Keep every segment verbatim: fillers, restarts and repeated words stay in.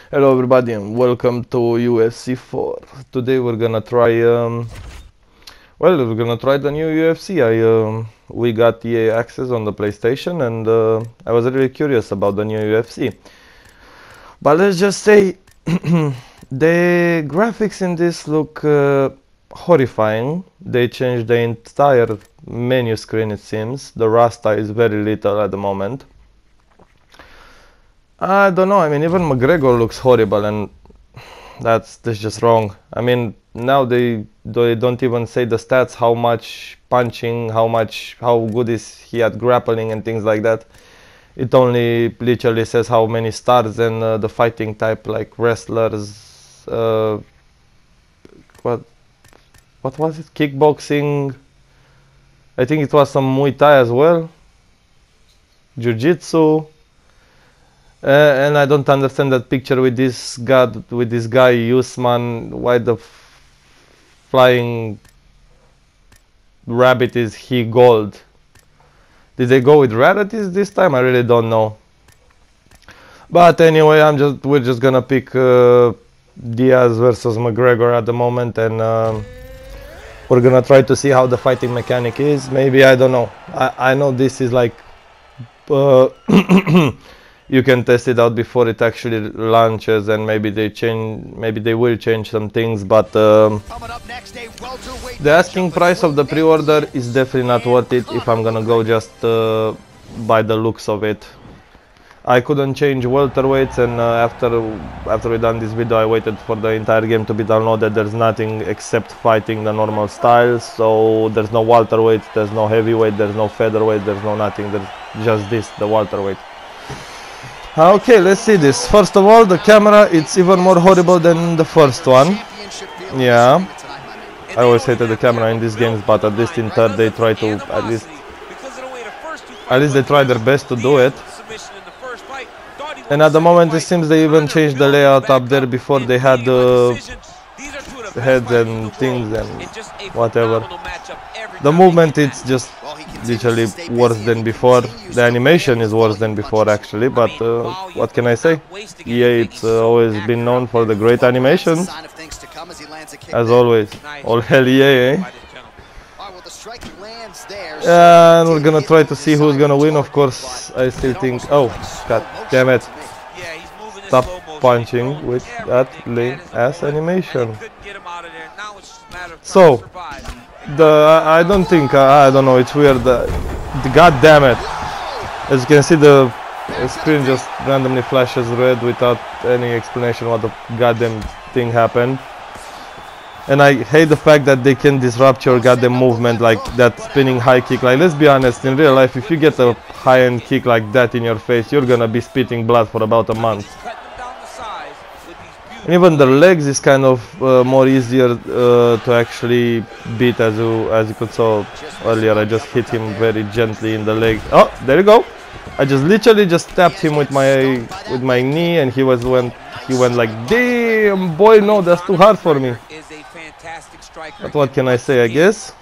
Hello everybody and welcome to U F C four. Today we're gonna try, um, well, we're gonna try the new U F C. I, um, we got E A access on the PlayStation and uh, I was really curious about the new U F C. But let's just say the graphics in this look uh, horrifying. They changed the entire menu screen, it seems. The Rasta is very little at the moment. I don't know, I mean, even McGregor looks horrible, and that's, that's just wrong. I mean, now they, they don't even say the stats, how much punching, how much, how good is he at grappling and things like that. It only literally says how many stars and uh, the fighting type, like wrestlers, uh, what, what was it, kickboxing, I think it was some Muay Thai as well, Jiu-Jitsu. Uh, and I don't understand that picture with this god, with this guy Usman. Why the f flying rabbit is he gold? Did they go with rarities this time? I really don't know. But anyway, I'm just we're just gonna pick uh, Diaz versus McGregor at the moment, and um, we're gonna try to see how the fighting mechanic is. Maybe, I don't know. I I know this is like. Uh, You can test it out before it actually launches, and maybe they change, maybe they will change some things. But um, the asking price of the pre-order is definitely not worth it if I'm gonna go just uh, by the looks of it. I couldn't change welterweights, and uh, after after we done this video, I waited for the entire game to be downloaded. There's nothing except fighting the normal styles, so there's no welterweights, there's no heavyweight, there's no featherweight, there's no nothing. There's just this, the welterweight. Okay, let's see this. First of all, the camera, it's even more horrible than the first one. Yeah, I always hated the camera in these games, but at least in third they try to, at least, at least they try their best to do it. And at the moment it seems they even changed the layout up there. Before they had uh, heads and things and whatever. The movement, it's just literally worse than before. The animation is worse than before actually, but uh, what can I say? E A, it's uh, always been known for the great animations, as always. All hell E A, eh? And we're gonna try to see who's gonna win. Of course, I still think, oh, god damn it, stop punching with that lame ass animation. So the I don't think uh, I don't know, it's weird. Uh, the, god damn it! As you can see, the, the screen just randomly flashes red without any explanation what the goddamn thing happened. And I hate the fact that they can disrupt your goddamn movement, like that spinning high kick. Like, let's be honest, in real life, if you get a high-end kick like that in your face, you're gonna be spitting blood for about a month. And even the legs is kind of uh, more easier uh, to actually beat, as you as you could saw earlier. I just hit him very gently in the leg. Oh, there you go. I just literally just tapped him with my with my knee, and he was went he went like, damn boy, no, that's too hard for me. But what can I say? I guess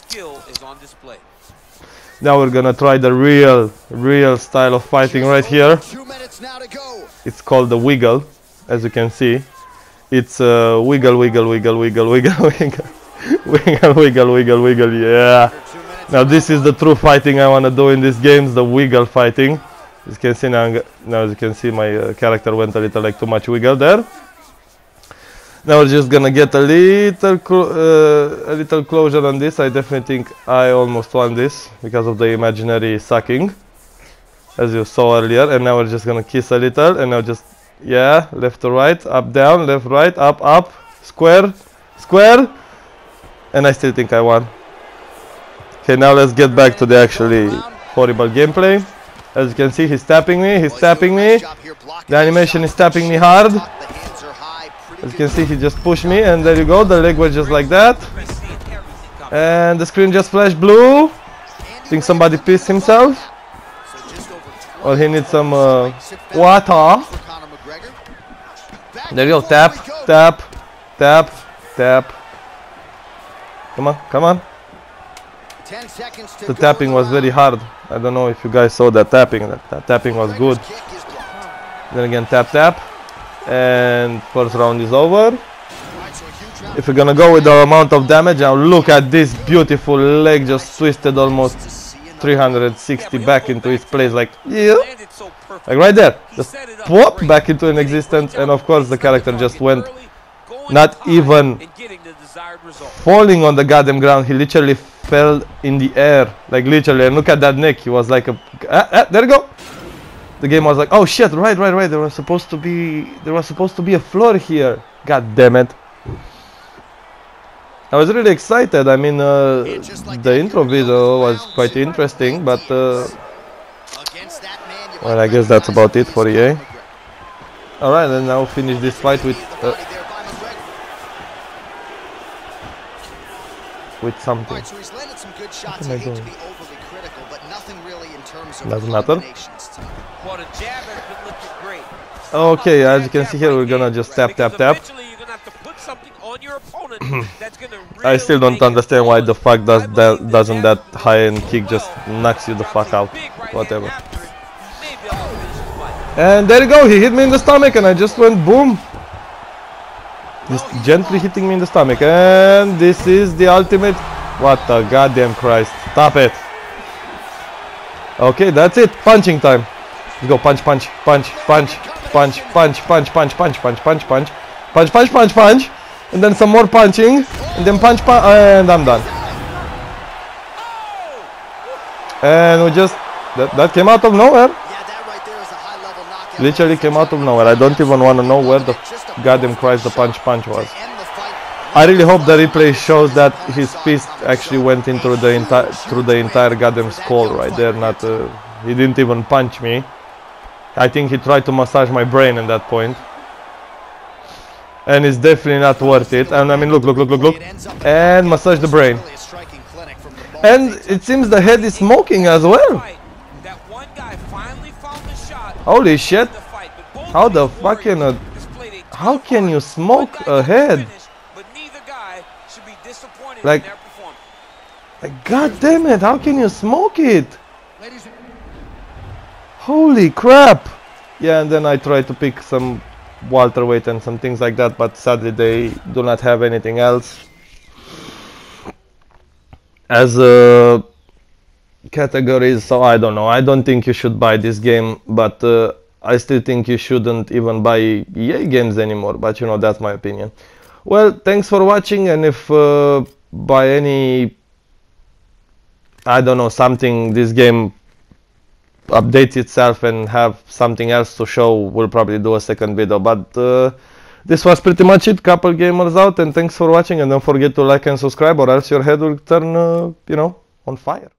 now we're gonna try the real real style of fighting right here. It's called the wiggle. As you can see, it's uh, wiggle, wiggle, wiggle, wiggle, wiggle, wiggle, wiggle, wiggle, wiggle, wiggle, yeah. Now this is the true fighting I want to do in these games, the wiggle fighting. As you can see now, now as you can see, my uh, character went a little like too much wiggle there. Now we're just gonna get a little, uh, a little closure on this. I definitely think I almost won this because of the imaginary sucking, as you saw earlier. And now we're just gonna kiss a little, and now just. Yeah, left to right, up, down, left, right, up, up, square, square, and I still think I won. Okay, now let's get back to the actually horrible gameplay. As you can see, he's tapping me, he's tapping me, the animation is tapping me hard. As you can see, he just pushed me, and there you go, the leg was just like that. And the screen just flashed blue. I think somebody pissed himself. Or he needs some uh, water. There you go, tap, tap, tap, tap. Come on, come on. The tapping was very hard. I don't know if you guys saw that tapping. That, that tapping was good. Then again, tap, tap. And first round is over. If we're gonna go with the amount of damage, now look at this beautiful leg just twisted almost three hundred sixty back into its place, like yeah, like right there, just pop back into an existence. And of course the character just went, not even falling on the goddamn ground, he literally fell in the air, like literally. And look at that neck, he was like a ah, ah, there you go. The game was like, oh shit, right, right, right, there was supposed to be there was supposed to be a floor here. God damn it. I was really excited. I mean, uh, the intro video was quite interesting, but uh, well, I guess that's about it for E A. Alright, and now finish this fight with uh, with something. What am I doing? Doesn't matter. Okay, as you can see here, we're gonna just tap, tap, tap. I still don't understand why the fuck does that, doesn't that high-end kick just knocks you the fuck out. Whatever. And there you go, he hit me in the stomach and I just went boom. Just gently hitting me in the stomach. And this is the ultimate. What the goddamn Christ. Stop it. Okay, that's it. Punching time. Let's go. Punch, punch, punch, punch, punch, punch, punch, punch, punch, punch, punch, punch, punch, punch, punch, punch, and then some more punching, and then punch, punch, and I'm done. And we just that that came out of nowhere. Literally came out of nowhere. I don't even want to know where the goddamn Christ the punch punch was. I really hope the replay shows that his fist actually went into the entire through the entire goddamn skull right there. Not uh, he didn't even punch me. I think he tried to massage my brain at that point. And it's definitely not worth it. And I mean, look, look, look, look, look. And massage the brain. And it seems the head is smoking as well. Holy shit. How the fuck can a... How can you smoke a head? Like... like god damn it, how can you smoke it? Holy crap! Yeah, and then I tried to pick some welterweight and some things like that, but sadly they do not have anything else as uh, categories, so I don't know. I don't think you should buy this game, but uh, I still think you shouldn't even buy E A games anymore, but you know, that's my opinion. Well, thanks for watching, and if uh, by any, I don't know, something, this game updates itself and have something else to show, we'll probably do a second video. But uh, this was pretty much it. Couple gamers out, and thanks for watching, and don't forget to like and subscribe, or else your head will turn uh, you know, on fire.